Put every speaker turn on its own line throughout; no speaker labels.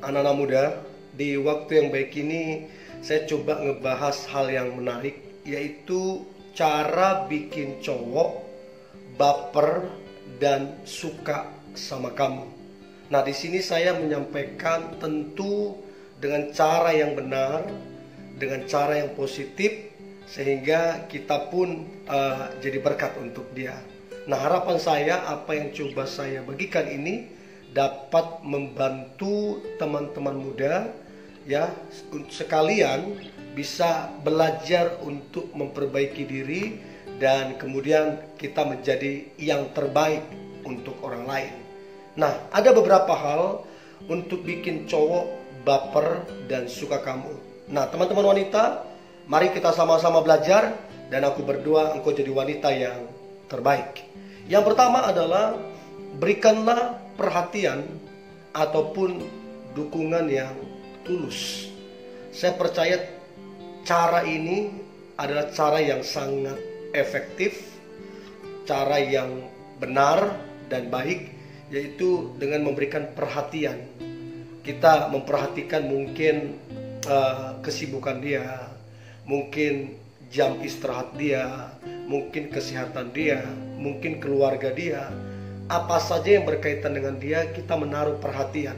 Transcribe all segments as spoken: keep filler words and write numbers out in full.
anak-anak muda, di waktu yang baik ini saya coba ngebahas hal yang menarik, yaitu cara bikin cowok baper dan suka sama kamu. Nah, di sini saya menyampaikan tentu dengan cara yang benar, dengan cara yang positif, sehingga kita pun uh, jadi berkat untuk dia. Nah, harapan saya apa yang coba saya bagikan ini dapat membantu teman-teman muda, ya, sekalian bisa belajar untuk memperbaiki diri dan kemudian kita menjadi yang terbaik untuk orang lain. Nah, ada beberapa hal untuk bikin cowok baper dan suka kamu. Nah, teman-teman wanita, mari kita sama-sama belajar dan aku berdoa engkau jadi wanita yang terbaik. Yang pertama adalah berikanlah perhatian ataupun dukungan yang tulus. Saya percaya cara ini adalah cara yang sangat efektif, cara yang benar dan baik, yaitu dengan memberikan perhatian. Kita memperhatikan mungkin uh, kesibukan dia, mungkin jam istirahat dia, mungkin kesehatan dia, mungkin keluarga dia. Apa saja yang berkaitan dengan dia, kita menaruh perhatian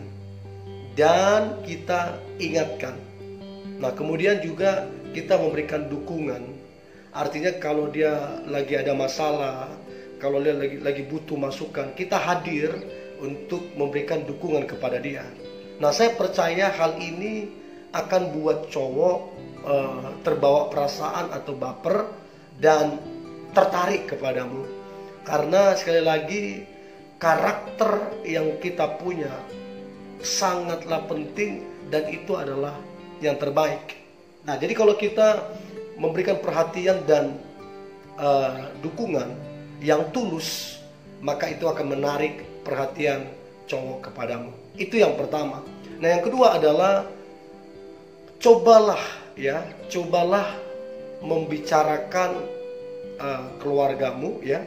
dan kita ingatkan. Nah, kemudian juga kita memberikan dukungan. Artinya kalau dia lagi ada masalah, kalau dia lagi lagi butuh masukan, kita hadir untuk memberikan dukungan kepada dia. Nah, saya percaya hal ini akan buat cowok uh, terbawa perasaan atau baper dan tertarik kepadamu. Karena sekali lagi, karakter yang kita punya sangatlah penting dan itu adalah yang terbaik. Nah, jadi kalau kita memberikan perhatian dan uh, dukungan yang tulus, maka itu akan menarik perhatian cowok kepadamu. Itu yang pertama. Nah, yang kedua adalah cobalah ya, cobalah membicarakan uh, keluargamu ya.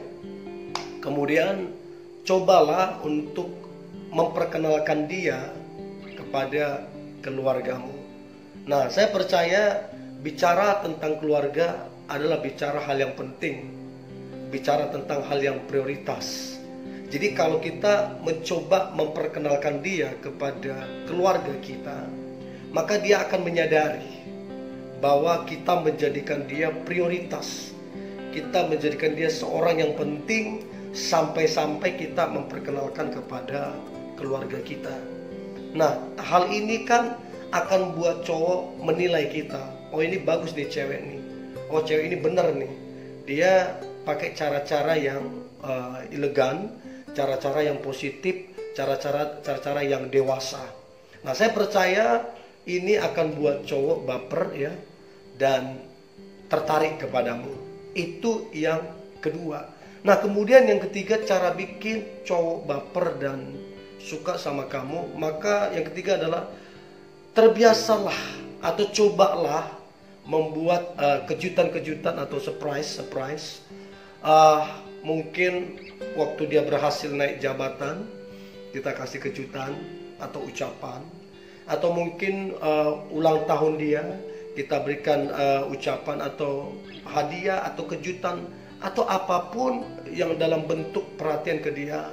Kemudian cobalah untuk memperkenalkan dia kepada keluargamu. Nah, saya percaya bicara tentang keluarga adalah bicara hal yang penting, bicara tentang hal yang prioritas. Jadi kalau kita mencoba memperkenalkan dia kepada keluarga kita, maka dia akan menyadari bahwa kita menjadikan dia prioritas. Kita menjadikan dia seorang yang penting, sampai-sampai kita memperkenalkan kepada keluarga kita. Nah, hal ini kan akan buat cowok menilai kita. Oh, ini bagus nih cewek nih. Oh, cewek ini benar nih. Dia pakai cara-cara yang uh, elegan, cara-cara yang positif, cara-cara cara-cara yang dewasa. Nah, saya percaya ini akan buat cowok baper ya dan tertarik kepadamu. Itu yang kedua. Nah, kemudian yang ketiga, cara bikin cowok baper dan suka sama kamu, maka yang ketiga adalah terbiasalah atau cobalah membuat uh, kejutan-kejutan atau surprise-surprise. Uh, mungkin waktu dia berhasil naik jabatan, kita kasih kejutan atau ucapan. Atau mungkin uh, ulang tahun dia, kita berikan uh, ucapan atau hadiah atau kejutan atau apapun yang dalam bentuk perhatian ke dia.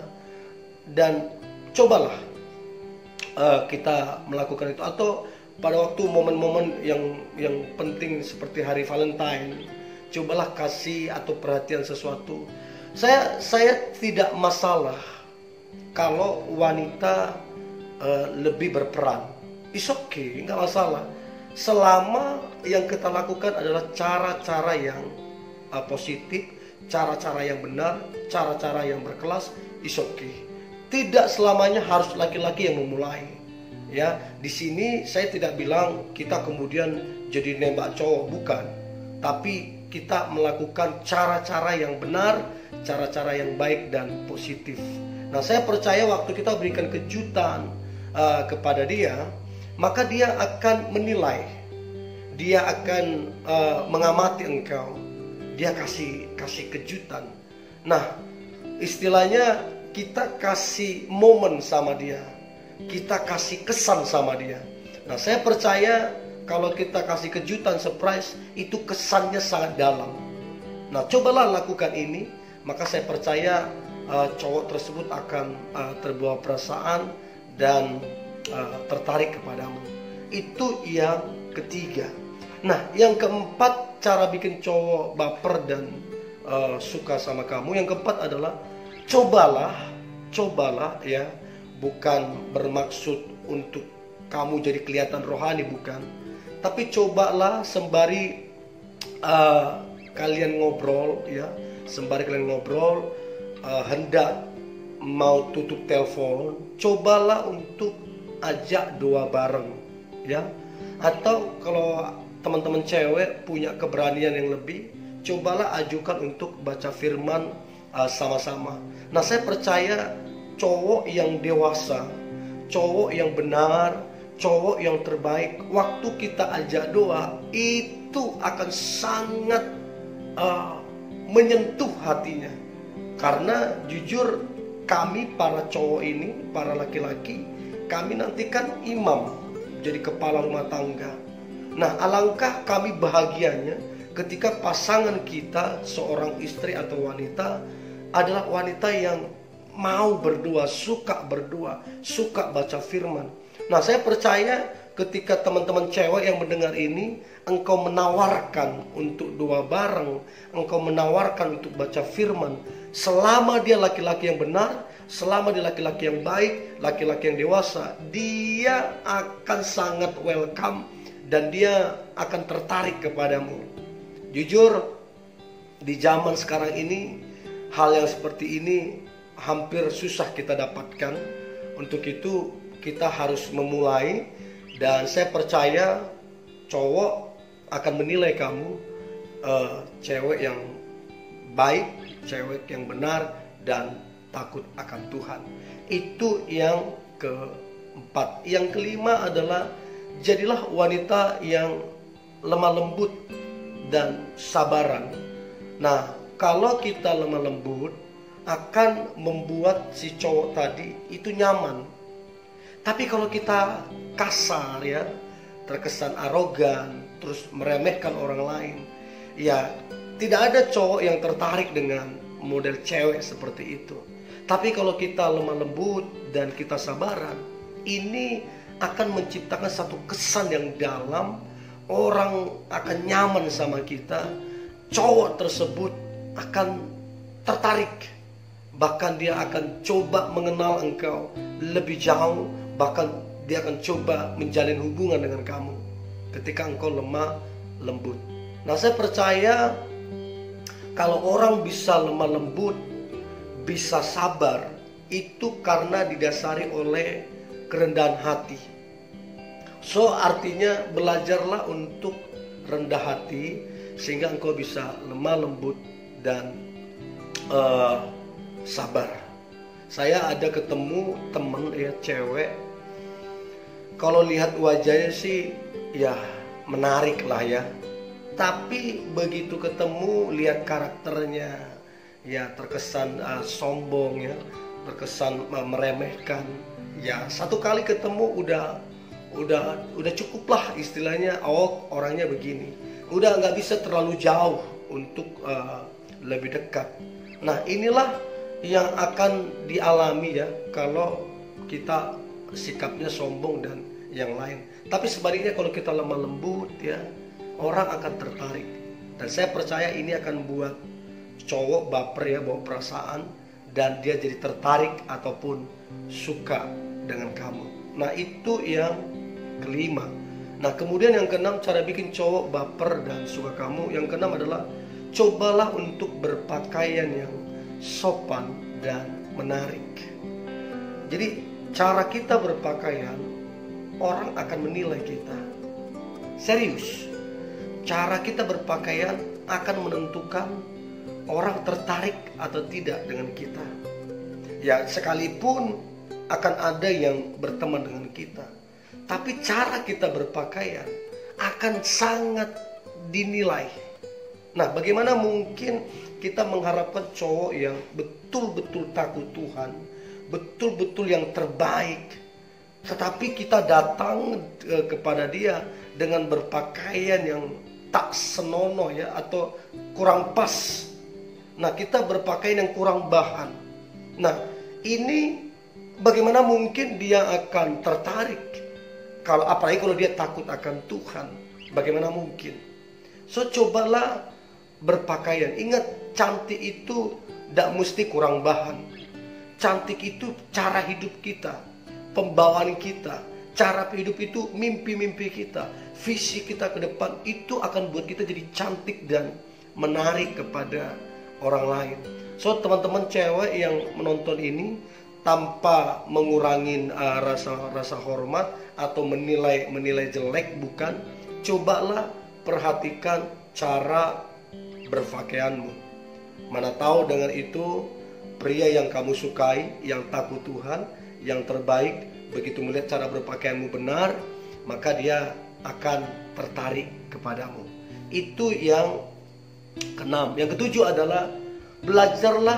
Dan cobalah uh, kita melakukan itu. Atau pada waktu momen-momen yang yang penting seperti hari Valentine, cobalah kasih atau perhatian sesuatu. Saya saya tidak masalah kalau wanita uh, lebih berperan. It's okay, nggak masalah. Selama yang kita lakukan adalah cara-cara yang uh, positif, cara-cara yang benar, cara-cara yang berkelas, it's okay. Tidak selamanya harus laki-laki yang memulai. Ya, di sini saya tidak bilang kita kemudian jadi nembak cowok, bukan. Tapi kita melakukan cara-cara yang benar, cara-cara yang baik dan positif. Nah, saya percaya waktu kita berikan kejutan uh, kepada dia, maka dia akan menilai, dia akan uh, mengamati engkau, dia kasih kasih kejutan. Nah, istilahnya kita kasih momen sama dia. kita kasih kesan sama dia. Nah, saya percaya kalau kita kasih kejutan, surprise, itu kesannya sangat dalam. Nah, cobalah lakukan ini, maka saya percaya uh, cowok tersebut akan uh, terbawa perasaan dan uh, tertarik kepadamu. Itu yang ketiga. Nah, yang keempat, cara bikin cowok baper dan uh, suka sama kamu. Yang keempat adalah cobalah, cobalah ya, bukan bermaksud untuk kamu jadi kelihatan rohani, bukan. Tapi cobalah sembari uh, kalian ngobrol ya, sembari kalian ngobrol uh, hendak mau tutup telepon, cobalah untuk ajak doa bareng ya. Atau kalau teman-teman cewek punya keberanian yang lebih, cobalah ajukan untuk baca firman uh, sama-sama. Nah, saya percaya cowok yang dewasa, cowok yang benar, cowok yang terbaik, waktu kita ajak doa itu akan sangat uh, menyentuh hatinya. Karena jujur kami para cowok ini, para laki-laki, kami nanti kan imam, jadi kepala rumah tangga. Nah, alangkah kami bahagianya ketika pasangan kita, seorang istri atau wanita, adalah wanita yang mau berdoa, suka berdoa, suka baca firman. Nah, saya percaya ketika teman-teman cewek yang mendengar ini, engkau menawarkan untuk doa bareng, engkau menawarkan untuk baca firman, selama dia laki-laki yang benar, selama dia laki-laki yang baik, laki-laki yang dewasa, dia akan sangat welcome dan dia akan tertarik kepadamu. Jujur, di zaman sekarang ini, hal yang seperti ini hampir susah kita dapatkan. Untuk itu kita harus memulai, dan saya percaya cowok akan menilai kamu uh, cewek yang baik, cewek yang benar dan takut akan Tuhan. Itu yang keempat. Yang kelima adalah jadilah wanita yang lemah lembut dan sabaran. Nah, kalau kita lemah lembut akan membuat si cowok tadi itu nyaman. Tapi kalau kita kasar ya, terkesan arogan, terus meremehkan orang lain, ya tidak ada cowok yang tertarik dengan model cewek seperti itu. Tapi kalau kita lemah lembut dan kita sabaran, ini akan menciptakan satu kesan yang dalam. Orang akan nyaman sama kita, cowok tersebut akan tertarik, bahkan dia akan coba mengenal engkau lebih jauh, bahkan dia akan coba menjalin hubungan dengan kamu ketika engkau lemah lembut. Nah, saya percaya kalau orang bisa lemah lembut, bisa sabar, itu karena didasari oleh kerendahan hati. So, artinya belajarlah untuk rendah hati sehingga engkau bisa lemah lembut dan uh, sabar. Saya ada ketemu temen ya cewek, kalau lihat wajahnya sih ya menarik lah ya, tapi begitu ketemu lihat karakternya ya terkesan uh, sombong ya, terkesan uh, meremehkan. Ya satu kali ketemu udah udah udah cukup lah istilahnya, oh orangnya begini, udah nggak bisa terlalu jauh untuk uh, lebih dekat. Nah, inilah yang akan dialami ya kalau kita sikapnya sombong dan yang lain. Tapi sebaliknya kalau kita lemah lembut ya, orang akan tertarik. Dan saya percaya ini akan buat cowok baper ya, bawa perasaan, dan dia jadi tertarik ataupun suka dengan kamu. Nah, itu yang kelima. Nah, kemudian yang keenam, cara bikin cowok baper dan suka kamu. Yang keenam adalah cobalah untuk berpakaian yang sopan dan menarik. Jadi cara kita berpakaian, orang akan menilai kita. Serius, cara kita berpakaian akan menentukan orang tertarik atau tidak dengan kita. Ya, sekalipun akan ada yang berteman dengan kita, tapi cara kita berpakaian akan sangat dinilai. Nah, bagaimana mungkin kita mengharapkan cowok yang betul-betul takut Tuhan, betul-betul yang terbaik, tetapi kita datang e, kepada dia dengan berpakaian yang tak senonoh ya, atau kurang pas. Nah, kita berpakaian yang kurang bahan. Nah, ini bagaimana mungkin dia akan tertarik? Kalau apalagi kalau dia takut akan Tuhan, bagaimana mungkin? So, cobalah berpakaian. Ingat, cantik itu tidak mesti kurang bahan. Cantik itu cara hidup kita, pembawaan kita, cara hidup itu, mimpi-mimpi kita, visi kita ke depan, itu akan buat kita jadi cantik dan menarik kepada orang lain. So, teman-teman cewek yang menonton ini, tanpa mengurangi uh, rasa rasa hormat atau menilai menilai jelek, bukan, cobalah perhatikan cara berpakaianmu. Mana tahu dengan itu pria yang kamu sukai, yang takut Tuhan, yang terbaik, begitu melihat cara berpakaianmu benar, maka dia akan tertarik kepadamu. Itu yang keenam. Yang ketujuh adalah belajarlah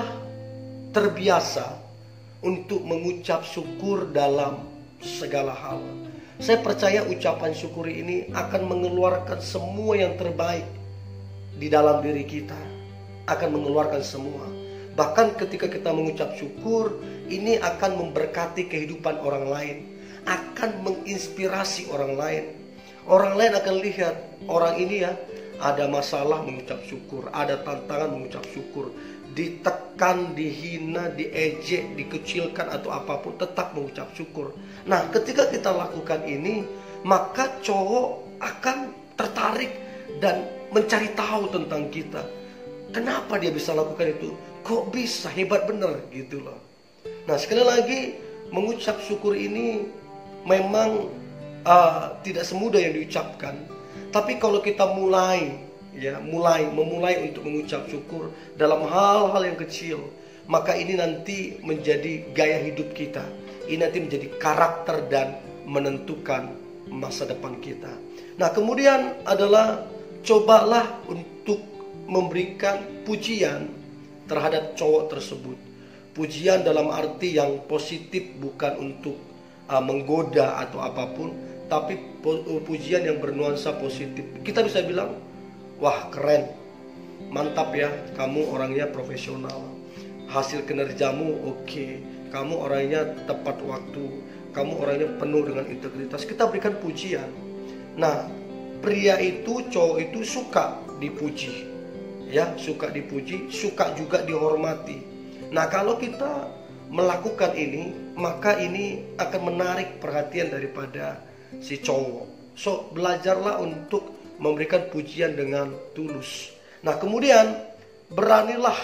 terbiasa untuk mengucap syukur dalam segala hal. Saya percaya ucapan syukur ini akan mengeluarkan semua yang terbaik di dalam diri kita. Akan mengeluarkan semua. Bahkan ketika kita mengucap syukur, ini akan memberkati kehidupan orang lain, akan menginspirasi orang lain. Orang lain akan lihat, orang ini ya ada masalah mengucap syukur, ada tantangan mengucap syukur, ditekan, dihina, diejek, dikecilkan atau apapun, tetap mengucap syukur. Nah, ketika kita lakukan ini, maka cowok akan tertarik dan mencari tahu tentang kita. Kenapa dia bisa lakukan itu? Kok bisa? Hebat bener gitu loh. Nah, sekali lagi, mengucap syukur ini memang uh, tidak semudah yang diucapkan. Tapi kalau kita mulai, ya, mulai, memulai untuk mengucap syukur dalam hal-hal yang kecil, maka ini nanti menjadi gaya hidup kita. Ini nanti menjadi karakter dan menentukan masa depan kita. Nah, kemudian adalah cobalah untuk memberikan pujian terhadap cowok tersebut. Pujian dalam arti yang positif, bukan untuk uh, menggoda atau apapun, tapi pujian yang bernuansa positif. Kita bisa bilang, wah keren, mantap ya, kamu orangnya profesional, hasil kinerjamu oke, kamu orangnya tepat waktu, kamu orangnya penuh dengan integritas. Kita berikan pujian. Nah, pria itu, cowok itu suka dipuji, ya, suka dipuji, suka juga dihormati. Nah, kalau kita melakukan ini, maka ini akan menarik perhatian daripada si cowok. So, belajarlah untuk memberikan pujian dengan tulus. Nah, kemudian beranilah.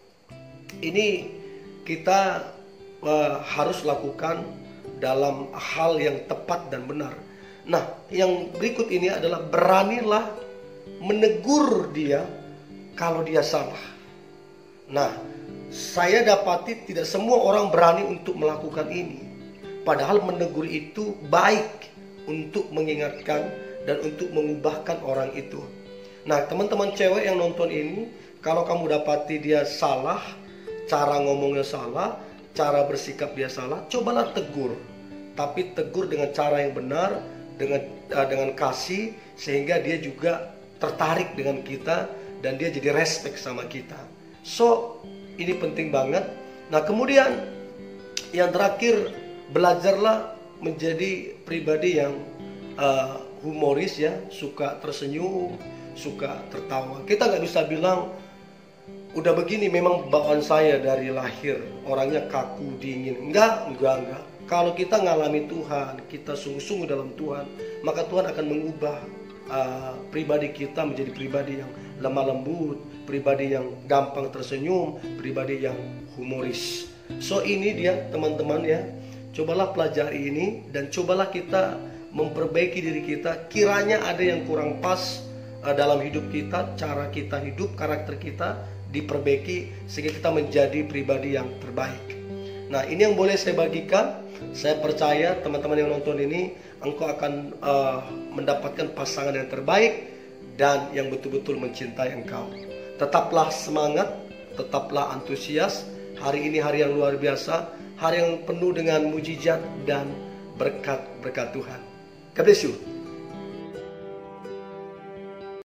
Ini kita uh, harus lakukan dalam hal yang tepat dan benar. Nah, yang berikut ini adalah beranilah menegur dia kalau dia salah. Nah, saya dapati tidak semua orang berani untuk melakukan ini. Padahal menegur itu baik untuk mengingatkan dan untuk mengubahkan orang itu. Nah, teman-teman cewek yang nonton ini, kalau kamu dapati dia salah, cara ngomongnya salah, cara bersikap dia salah, cobalah tegur. Tapi tegur dengan cara yang benar, dengan uh, dengan kasih, sehingga dia juga tertarik dengan kita dan dia jadi respect sama kita. So, ini penting banget. Nah, kemudian yang terakhir, belajarlah menjadi pribadi yang uh, humoris ya, suka tersenyum, suka tertawa. Kita nggak bisa bilang udah begini memang bawaan saya dari lahir, orangnya kaku, dingin. Enggak, enggak, enggak. Kalau kita ngalami Tuhan, kita sungguh-sungguh dalam Tuhan, maka Tuhan akan mengubah uh, pribadi kita menjadi pribadi yang lemah lembut, pribadi yang gampang tersenyum, pribadi yang humoris. So, ini dia teman-teman ya. Cobalah pelajari ini dan cobalah kita memperbaiki diri kita. Kiranya ada yang kurang pas uh, dalam hidup kita, cara kita hidup, karakter kita diperbaiki sehingga kita menjadi pribadi yang terbaik. Nah, ini yang boleh saya bagikan. Saya percaya teman-teman yang nonton ini, engkau akan uh, mendapatkan pasangan yang terbaik dan yang betul-betul mencintai engkau. Tetaplah semangat, tetaplah antusias. Hari ini hari yang luar biasa, hari yang penuh dengan mujizat dan berkat-berkat Tuhan. God bless you.